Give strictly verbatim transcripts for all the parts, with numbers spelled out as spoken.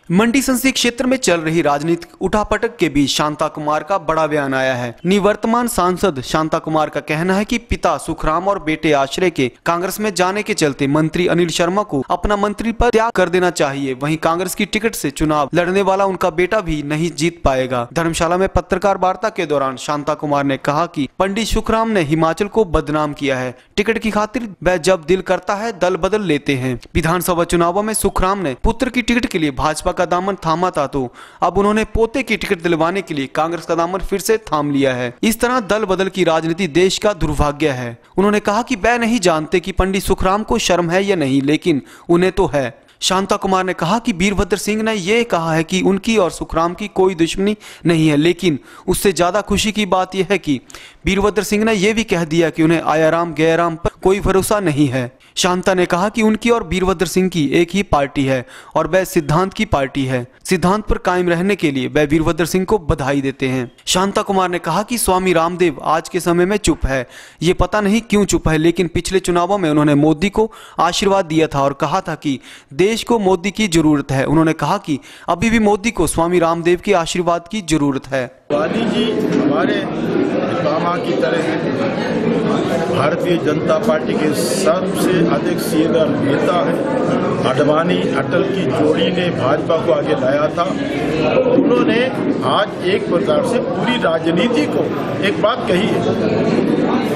मंडी संसदीय क्षेत्र में चल रही राजनीतिक उठापटक के बीच शांता कुमार का बड़ा बयान आया है। निवर्तमान सांसद शांता कुमार का कहना है कि पिता सुखराम और बेटे आश्रय के कांग्रेस में जाने के चलते मंत्री अनिल शर्मा को अपना मंत्री पद त्याग कर देना चाहिए। वहीं कांग्रेस की टिकट से चुनाव लड़ने वाला उनका बेटा भी नहीं जीत पाएगा। धर्मशाला में पत्रकार वार्ता के दौरान शांता कुमार ने कहा कि पंडित सुखराम ने हिमाचल को बदनाम किया है। टिकट की खातिर वह जब दिल करता है दल बदल लेते हैं। विधानसभा चुनावों में सुखराम ने पुत्र की टिकट के लिए भाजपा का दामन थामा था, तो अब उन्होंने पोते की टिकट दिलवाने के लिए कांग्रेस का दामन फिर से थाम लिया है। इस तरह दल बदल की राजनीति देश का दुर्भाग्य है। उन्होंने कहा कि वह नहीं जानते कि पंडित सुखराम को शर्म है या नहीं, लेकिन उन्हें तो है। शांता कुमार ने कहा कि वीरभद्र सिंह ने यह कहा है कि उनकी और सुखराम की कोई दुश्मनी नहीं है, लेकिन उससे ज्यादा खुशी की बात यह है कि वीरभद्र सिंह ने यह भी कह दिया कि उन्हें आयाराम गयाराम पर कोई भरोसा नहीं है। शांता ने कहा कि उनकी और वीरभद्र सिंह की एक ही पार्टी है और वह सिद्धांत की पार्टी है। सिद्धांत पर कायम रहने के लिए वह वीरभद्र सिंह को बधाई देते हैं। शांता कुमार ने कहा कि स्वामी रामदेव आज के समय में चुप है। ये पता नहीं क्यों चुप है, लेकिन पिछले चुनावों में उन्होंने मोदी को आशीर्वाद दिया था और कहा था कि देश को मोदी की जरूरत है। उन्होंने कहा कि अभी भी मोदी को स्वामी रामदेव के आशीर्वाद की जरूरत है। वादी जी हमारे पितामह की तरह भारतीय जनता पार्टी के सबसे अधिक सीनियर नेता है। आडवाणी अटल की जोड़ी ने भाजपा को आगे लाया था। उन्होंने आज एक प्रकार से पूरी राजनीति को एक बात कही है,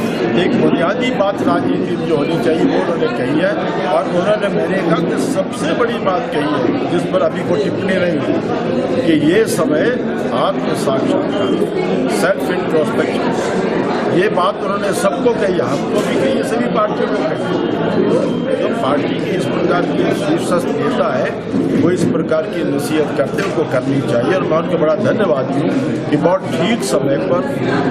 एक बुनियादी बात राजनीति जो होनी चाहिए वो उन्होंने कही है। और उन्होंने मेरे ख्याल से सबसे बड़ी बात कही है जिस पर अभी कोई टिप्पणी नहीं हुई कि ये समय आत्म साक्षात्कार, सेल्फ इंट्रोस्पेक्शन, ये बात उन्होंने सबको कही, हमको भी कही है, सभी पार्टियों को कही। जो पार्टी की इस प्रकार की शीर्षस्थ नेता है वो इस प्रकार की नसीहत करते हैं, उनको करनी चाहिए। और मैं उनको बड़ा धन्यवाद दूँ कि बहुत ठीक समय पर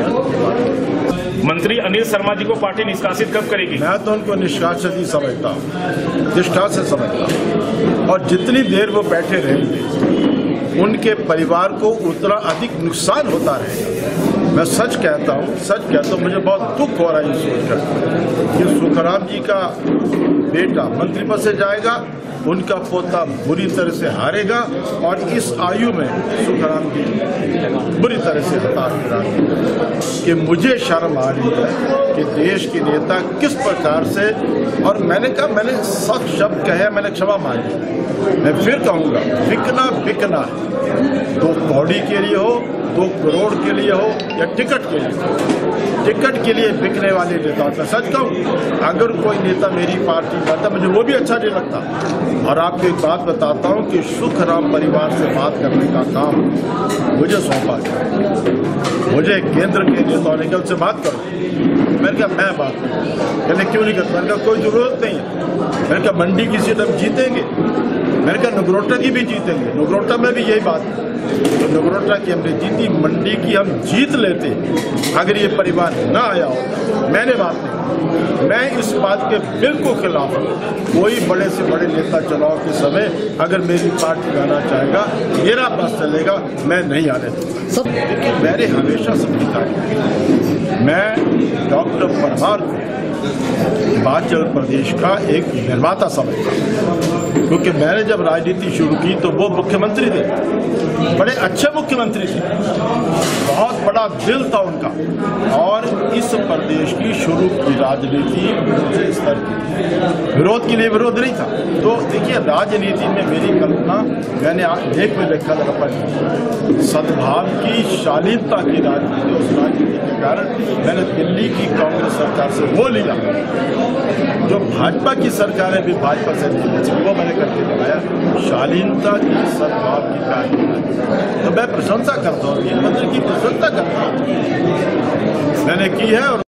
मंत्री अनिल शर्मा जी को पार्टी निष्कासित कब करेगी? मैं तो उनको निष्कासित ही समझता हूँ, निष्कासित समझता हूँ। और जितनी देर वो बैठे रहेंगे उनके परिवार को उतना अधिक नुकसान होता रहेगा। मैं सच कहता हूँ, सच कहता हूँ, मुझे बहुत दुख हो रहा है ये सोचकर कि सुखराम जी का बेटा मंत्री पद से जाएगा, उनका पोता बुरी तरह से हारेगा और इस आयु में सुखराम जी बुरी तरह से हताश हो कि मुझे शर्म आ रही है कि देश के नेता किस प्रकार से। और मैंने कहा, मैंने सब शब्द कहे, मैंने क्षमा मांगी, मैं फिर कहूँगा, बिकना बिकना है। दो कौड़ी के लिए हो, दो करोड़ के लिए हो या टिकट के लिए, टिकट के लिए बिकने वाले नेता होता। सच कहूँ, अगर कोई नेता मेरी पार्टी करता मुझे वो भी अच्छा नहीं लगता। और आपको एक बात बताता हूँ कि सुखराम परिवार से बात करने का काम मुझे सौंपा गया। मुझे केंद्र के नेताओं ने कहा उनसे बात करो। मैंने कहा मैं बात करूँ, कहने क्यों नहीं करता? मैंने कहा कोई जरूरत नहीं है। मैंने कहा मंडी की सीट हम जीतेंगे, मैंने कहा नगरोटा की भी जीतेंगे। नगरोटा में भी यही बात है, तो नगरोटा की हमने जीती, मंडी की हम जीत लेते अगर ये परिवार ना आया होता। मैंने बात नहीं, मैं इस बात के बिल्कुल खिलाफ हूँ। कोई बड़े से बड़े नेता चुनाव के समय अगर मेरी पार्टी आना चाहेगा, मेरा बस चलेगा, मैं नहीं आने दूँगा। देखिए, मैंने हमेशा समझा है, मैं डॉक्टर परमार को हिमाचल प्रदेश का एक निर्माता समझता हूँ, क्योंकि मैंने जब राजनीति शुरू की तो वो मुख्यमंत्री थे, बड़े अच्छे मुख्यमंत्री थे, बहुत बड़ा दिल था उनका। और इस प्रदेश की शुरू की राजनीति ऊंचे स्तर की, विरोध के लिए विरोध नहीं था। तो देखिए, राजनीति में मेरी कल्पना, मैंने लेख में लिखा था पर सद्भाव की, शालीनता की राजनीति। उस राजनीति के कारण मैंने दिल्ली की कांग्रेस सरकार से वो लिया जो भाजपा की सरकार है, भी भाजपा से नहीं, वो मैंने करके दिखाया। शालीनता की, सद्भाव की कार्य, तो मैं प्रशंसा करता हूँ, वीरभद्र की प्रशंसा करता हूँ, मैंने की है। और